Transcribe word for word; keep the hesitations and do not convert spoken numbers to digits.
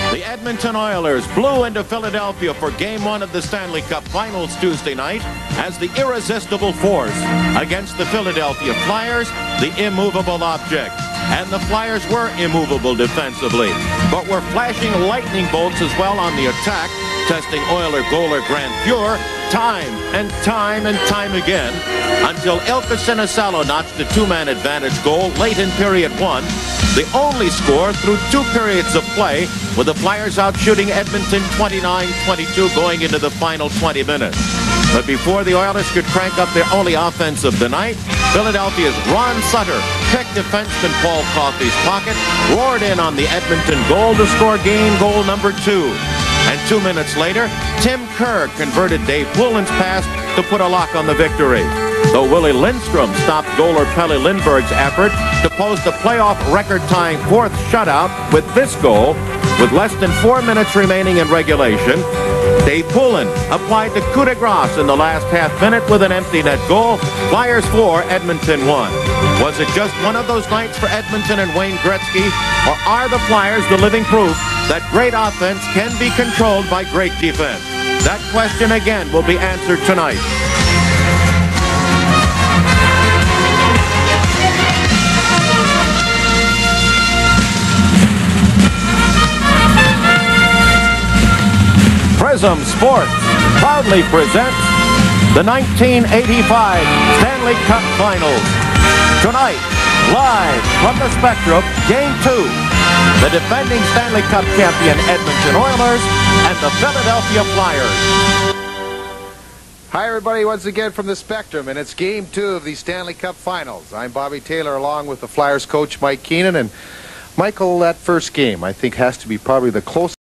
The Edmonton Oilers blew into Philadelphia for Game one of the Stanley Cup Finals Tuesday night as the irresistible force against the Philadelphia Flyers, the immovable object. And the Flyers were immovable defensively, but were flashing lightning bolts as well on the attack, testing Oiler goaler Grant Fuhr time and time and time again until Ilkka Sinisalo notched the two-man advantage goal late in period one, the only score through two periods of play, with the Flyers out shooting Edmonton twenty-nine twenty-two going into the final twenty minutes. But before the Oilers could crank up their only offense of the night, Philadelphia's Ron Sutter picked defenseman Paul Coffey's pocket, roared in on the Edmonton goal to score game goal number two. And two minutes later, Tim Kerr converted Dave Poulin's pass to put a lock on the victory. Though Willie Lindstrom stopped goaler Pelle Lindberg's effort to post a playoff record-tying fourth shutout with this goal, with less than four minutes remaining in regulation, Dave Poulin applied the coup de grace in the last half minute with an empty net goal. Flyers four, Edmonton one. Was it just one of those nights for Edmonton and Wayne Gretzky, or are the Flyers the living proof that great offense can be controlled by great defense? That question again will be answered tonight. Prism Sports proudly presents the nineteen eighty-five Stanley Cup Finals. Tonight, live from the Spectrum, Game two, the defending Stanley Cup champion Edmonton Oilers and the Philadelphia Flyers. Hi everybody, once again from the Spectrum, and it's Game two of the Stanley Cup Finals. I'm Bobby Taylor along with the Flyers coach Mike Keenan, and Michael, that first game I think has to be probably the closest